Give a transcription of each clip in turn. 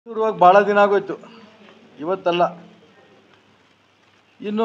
ಶುರುವಾಗಿ ಭಾಳ ದಿನ ಆಗೋಯ್ತು, ಇವತ್ತಲ್ಲ. ಇನ್ನು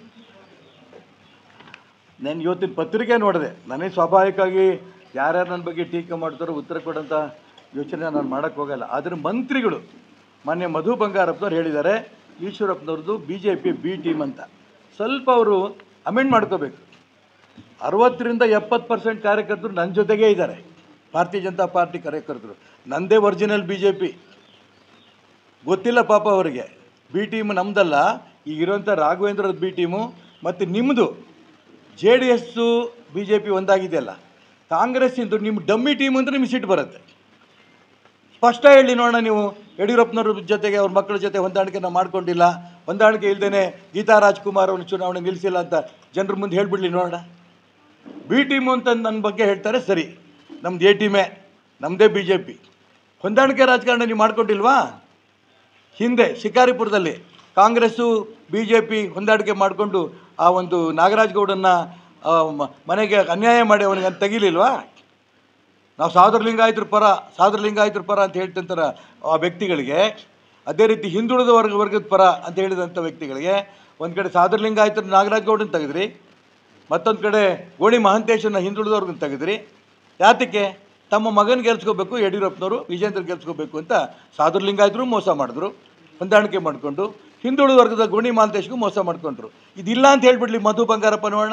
ನಾನು ಇವತ್ತಿನ ಪತ್ರಿಕೆ ನೋಡಿದೆ. ನನಗೆ ಸ್ವಾಭಾವಿಕವಾಗಿ ಯಾರ್ಯಾರು ನನ್ನ ಬಗ್ಗೆ ಟೀಕೆ ಮಾಡ್ತಾರೋ ಉತ್ತರ ಕೊಡೋಂಥ ಯೋಚನೆ ನಾನು ಮಾಡೋಕ್ಕೆ ಹೋಗಲ್ಲ. ಆದರೆ ಮಂತ್ರಿಗಳು ಮಾನ್ಯ ಮಧು ಬಂಗಾರಪ್ಪನವ್ರು ಹೇಳಿದ್ದಾರೆ ಈಶ್ವರಪ್ಪನವ್ರದ್ದು BJP ಬಿ ಟೀಮ್ ಅಂತ. ಸ್ವಲ್ಪ ಅವರು ಅಮೆಂಡ್ ಮಾಡ್ಕೋಬೇಕು. 60ರಿಂದ 70% ಕಾರ್ಯಕರ್ತರು ನನ್ನ ಜೊತೆಗೇ ಇದ್ದಾರೆ, ಭಾರತೀಯ ಜನತಾ ಪಾರ್ಟಿ ಕಾರ್ಯಕರ್ತರು. ನನ್ನದೇ ಒರಿಜಿನಲ್ BJP ಗೊತ್ತಿಲ್ಲ ಪಾಪ ಅವರಿಗೆ. ಬಿ ಟೀಮ್ ನಮ್ಮದಲ್ಲ, ಈಗಿರೋಂಥ ರಾಘವೇಂದ್ರದ ಬಿ ಟೀಮು ಮತ್ತು ನಿಮ್ಮದು JDS BJP ಒಂದಾಗಿದೆಯಲ್ಲ, ಕಾಂಗ್ರೆಸ್ಸಿಂದು ನಿಮ್ಮ ಡಮ್ಮಿ ಟೀಮ್ ಅಂದರೆ ನಿಮ್ಗೆ ಸಿಟ್ಟು ಬರುತ್ತೆ. ಸ್ಪಷ್ಟ ಹೇಳಿ ನೋಡೋಣ. ನೀವು ಯಡಿಯೂರಪ್ಪನವ್ರ ಜೊತೆಗೆ ಅವ್ರ ಮಕ್ಕಳ ಜೊತೆ ಹೊಂದಾಣಿಕೆನ ಮಾಡ್ಕೊಂಡಿಲ್ಲ, ಹೊಂದಾಣಿಕೆ ಇಲ್ಲದೇ ಗೀತಾ ರಾಜ್ಕುಮಾರ್ ಅವ್ರನ್ನ ಚುನಾವಣೆ ನಿಲ್ಲಿಸಿಲ್ಲ ಅಂತ ಜನರ ಮುಂದೆ ಹೇಳಿಬಿಡ್ಲಿ ನೋಡೋಣ. ಬಿ ಟೀಮು ಅಂತ ನನ್ನ ಬಗ್ಗೆ ಹೇಳ್ತಾರೆ, ಸರಿ, ನಮ್ದು A ಟೀಮೇ, ನಮ್ಮದೇ BJP. ಹೊಂದಾಣಿಕೆ ರಾಜಕಾರಣ ನೀವು ಮಾಡ್ಕೊಂಡಿಲ್ವಾ? ಹಿಂದೆ ಶಿಕಾರಿಪುರದಲ್ಲಿ ಕಾಂಗ್ರೆಸ್ಸು BJP ಹೊಂದಾಣಿಕೆ ಮಾಡಿಕೊಂಡು ಆ ಒಂದು ನಾಗರಾಜ್ ಗೌಡನ್ನ ಮನೆಗೆ ಅನ್ಯಾಯ ಮಾಡಿ ಅವನಿಗೆ ತೆಗಿಲಿಲ್ವಾ? ನಾವು ಸಾಧುಲಿಂಗಾಯತರ ಪರ ಅಂತ ಹೇಳ್ತಂತಾರೆ ಆ ವ್ಯಕ್ತಿಗಳಿಗೆ, ಅದೇ ರೀತಿ ಹಿಂದುಳಿದ ವರ್ಗದ ಪರ ಅಂತ ಹೇಳಿದಂಥ ವ್ಯಕ್ತಿಗಳಿಗೆ ಒಂದು ಕಡೆ ಸಾಧುಲಿಂಗಾಯತರ ನಾಗರಾಜ್ ಗೌಡನ ತೆಗೆದ್ರಿ, ಮತ್ತೊಂದು ಕಡೆ ಗೋಣಿ ಮಹಾಂತೇಶನ ಹಿಂದುಳಿದವ್ರನ್ನ ತೆಗೆದ್ರಿ. ಯಾತಕ್ಕೆ? ತಮ್ಮ ಮಗನ ಗೆಲ್ಸ್ಕೋಬೇಕು ಯಡಿಯೂರಪ್ಪನವರು, ವಿಜೇಂದ್ರ ಗೆಲ್ಸ್ಕೋಬೇಕು ಅಂತ ಸಾಧುಲಿಂಗಾಯತರು ಮೋಸ ಮಾಡಿದ್ರು, ಹೊಂದಾಣಿಕೆ ಮಾಡಿಕೊಂಡು ಹಿಂದುಳಿದ ವರ್ಗದ ಗೋಣಿ ಮಹಾಂತೇಶ್ಗೂ ಮೋಸ ಮಾಡ್ಕೊಂಡ್ರು. ಇದಿಲ್ಲ ಅಂತ ಹೇಳ್ಬಿಡ್ಲಿ ಮಧು ಬಂಗಾರಪ್ಪ ನೋಡೋಣ.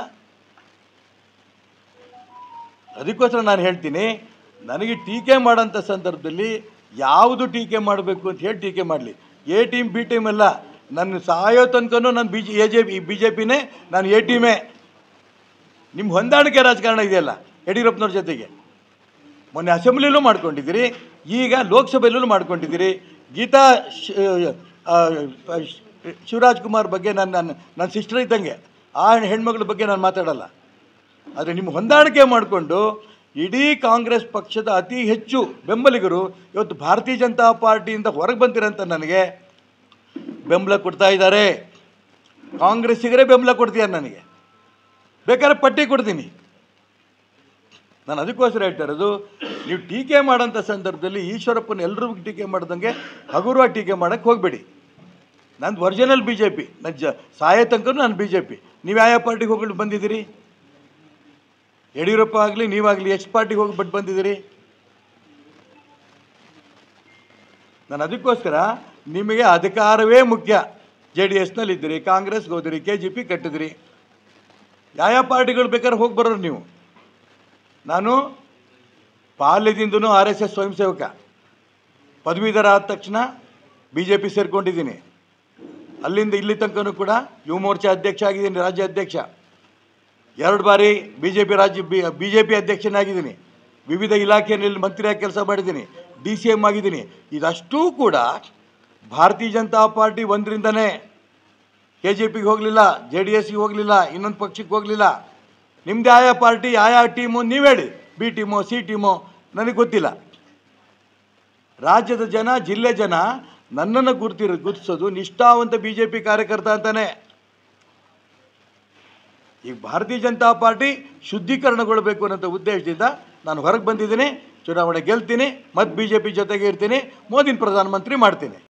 ಅದಕ್ಕೋಸ್ಕರ ನಾನು ಹೇಳ್ತೀನಿ, ನನಗೆ ಟೀಕೆ ಮಾಡೋಂಥ ಸಂದರ್ಭದಲ್ಲಿ ಯಾವುದು ಟೀಕೆ ಮಾಡಬೇಕು ಅಂತ ಹೇಳಿ ಟೀಕೆ ಮಾಡಲಿ. A ಟೀಮ್ ಬಿ ಟೀಮ್ ಎಲ್ಲ, ನನ್ನ ಸಾಯೋ ತನಕನೂ ನಾನು BJPನೇ, ನಾನು A ಟೀಮೇ. ನಿಮ್ಮ ಹೊಂದಾಣಿಕೆ ರಾಜಕಾರಣ ಇದೆಯಲ್ಲ ಯಡಿಯೂರಪ್ಪನವ್ರ ಜೊತೆಗೆ, ಮೊನ್ನೆ ಅಸೆಂಬ್ಲಿಲೂ ಮಾಡ್ಕೊಂಡಿದ್ದೀರಿ, ಈಗ ಲೋಕಸಭೆಯಲ್ಲೂ ಮಾಡ್ಕೊಂಡಿದ್ದೀರಿ. ಗೀತಾ ಶಿವರಾಜ್ಕುಮಾರ್ ಬಗ್ಗೆ ನನ್ನ ಸಿಸ್ಟರ್ ಇದ್ದಂಗೆ, ಆ ಹೆಣ್ಮಗಳ ಬಗ್ಗೆ ನಾನು ಮಾತಾಡಲ್ಲ. ಆದರೆ ನಿಮ್ಮ ಹೊಂದಾಣಿಕೆ ಮಾಡಿಕೊಂಡು ಇಡೀ ಕಾಂಗ್ರೆಸ್ ಪಕ್ಷದ ಅತಿ ಹೆಚ್ಚು ಬೆಂಬಲಿಗರು ಇವತ್ತು ಭಾರತೀಯ ಜನತಾ ಪಾರ್ಟಿಯಿಂದ ಹೊರಗೆ ಬಂದಿರೋಂಥ ನನಗೆ ಬೆಂಬಲ ಕೊಡ್ತಾ ಇದ್ದಾರೆ. ಕಾಂಗ್ರೆಸ್ಸಿಗರೇ ಬೆಂಬಲ ಕೊಡ್ತೀಯಾರ ನನಗೆ, ಬೇಕಾದ್ರೆ ಪಟ್ಟಿ ಕೊಡ್ತೀನಿ. ನಾನು ಅದಕ್ಕೋಸ್ಕರ ಹೇಳ್ತಾ ಇರೋದು, ನೀವು ಟೀಕೆ ಮಾಡೋಂಥ ಸಂದರ್ಭದಲ್ಲಿ ಈಶ್ವರಪ್ಪನ ಎಲ್ಲರಿಗೂ ಟೀಕೆ ಮಾಡ್ದಂಗೆ ಹಗುರವಾಗಿ ಟೀಕೆ ಮಾಡೋಕ್ಕೆ ಹೋಗಬೇಡಿ. ನಂದು ಒರಿಜಿನಲ್ BJP, ನನ್ನ ಸಾಯೋ ತನಕ ನಾನು BJP. ನೀವು ಯಾವ ಪಾರ್ಟಿಗೆ ಹೋಗ್ಬಿಟ್ಟು ಬಂದಿದ್ದೀರಿ? ಯಡಿಯೂರಪ್ಪ ಆಗಲಿ ನೀವಾಗಲಿ ಎಷ್ಟು ಪಾರ್ಟಿಗೆ ಹೋಗ್ಬಿಟ್ಟು ಬಂದಿದ್ದೀರಿ? ನಾನು ಅದಕ್ಕೋಸ್ಕರ ನಿಮಗೆ ಅಧಿಕಾರವೇ ಮುಖ್ಯ. JDSನಲ್ಲಿದ್ದೀರಿ, ಕಾಂಗ್ರೆಸ್ಗೆ ಹೋದಿರಿ, KJP ಕಟ್ಟಿದ್ರಿ, ಯಾವ ಪಾರ್ಟಿಗಳು ಬೇಕಾದ್ರೆ ಹೋಗಿ ಬರೋರು ನೀವು. ನಾನು ಬಾಲ್ಯದಿಂದನೂ RSS ಸ್ವಯಂ ಸೇವಕ, ಪದವೀಧರ ಆದ ತಕ್ಷಣ BJP ಸೇರ್ಕೊಂಡಿದ್ದೀನಿ. ಅಲ್ಲಿಂದ ಇಲ್ಲಿ ತನಕನೂ ಕೂಡ ಯುವ ಮೋರ್ಚಾ ಅಧ್ಯಕ್ಷ ಆಗಿದ್ದೀನಿ, ರಾಜ್ಯ ಅಧ್ಯಕ್ಷ. 2 ಬಾರಿ BJP ಅಧ್ಯಕ್ಷನಾಗಿದ್ದೀನಿ. ವಿವಿಧ ಇಲಾಖೆಯಲ್ಲಿ ಮಂತ್ರಿಯಾಗಿ ಕೆಲಸ ಮಾಡಿದ್ದೀನಿ, DCM ಆಗಿದ್ದೀನಿ. ಇದಷ್ಟೂ ಕೂಡ ಭಾರತೀಯ ಜನತಾ ಪಾರ್ಟಿ ಒಂದರಿಂದನೇ. KJPಗೆ ಹೋಗಲಿಲ್ಲ, JDSಗೆ ಹೋಗಲಿಲ್ಲ, ಇನ್ನೊಂದು ಪಕ್ಷಕ್ಕೆ ಹೋಗಲಿಲ್ಲ. ನಿಮ್ಮದು ಯಾವ ಪಾರ್ಟಿ ಯಾವ ಟೀಮು ನೀವು ಹೇಳಿ, B ಟೀಮೋ C ಟೀಮೋ ನನಗೆ ಗೊತ್ತಿಲ್ಲ. ರಾಜ್ಯದ ಜನ, ಜಿಲ್ಲೆ ಜನ ನನ್ನನ್ನು ಗುರುತಿಸೋದು ನಿಷ್ಠಾವಂತ BJP ಕಾರ್ಯಕರ್ತ ಅಂತಾನೆ. ಈಗ ಭಾರತೀಯ ಜನತಾ ಪಾರ್ಟಿ ಶುದ್ಧೀಕರಣಗೊಳ್ಳಬೇಕು ಅನ್ನೋ ಉದ್ದೇಶದಿಂದ ನಾನು ಹೊರಗೆ ಬಂದಿದ್ದೀನಿ. ಚುನಾವಣೆ ಗೆಲ್ತೀನಿ, ಮತ್ತು BJP ಜೊತೆಗೆ ಇರ್ತೀನಿ, ಮೋದಿನ ಪ್ರಧಾನಮಂತ್ರಿ ಮಾಡ್ತೀನಿ.